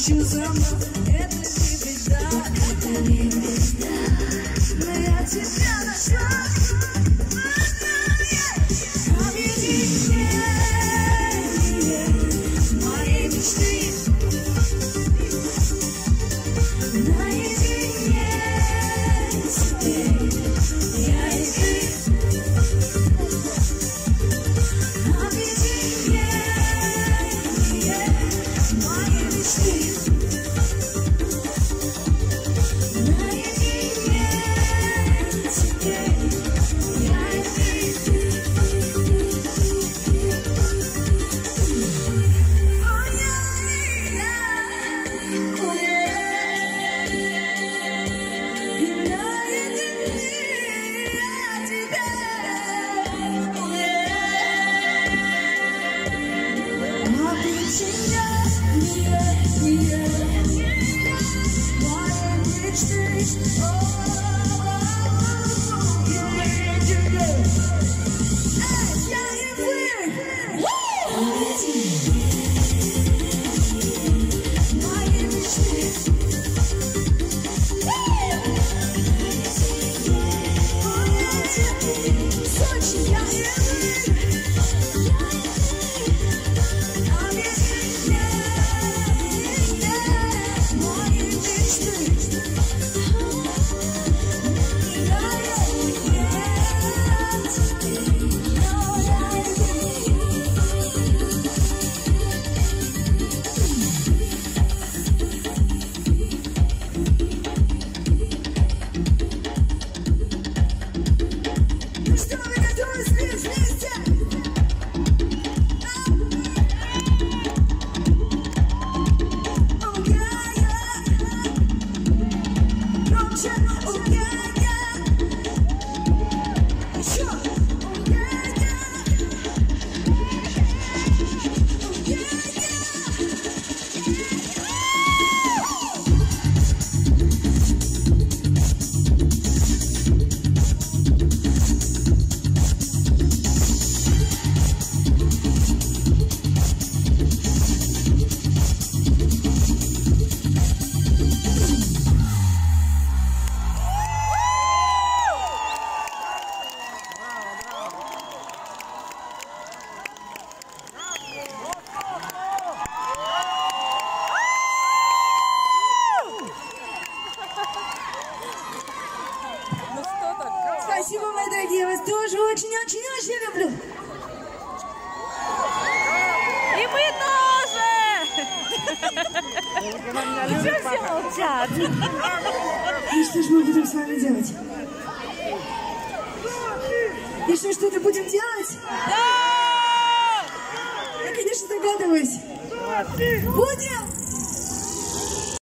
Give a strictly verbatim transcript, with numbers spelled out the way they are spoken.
Еще за мной, это не беда, это не беда. Но я тебя нашла. Моей мечты наедине теперь я и ты. Объединение моей мечты наедине теперь я и ты. Спасибо, мои дорогие, я вас тоже очень-очень-очень люблю. И мы тоже! Почему все молчат? И что ж мы будем с вами делать? И что, что-то будем делать? Да! Я, конечно, догадываюсь. Будем!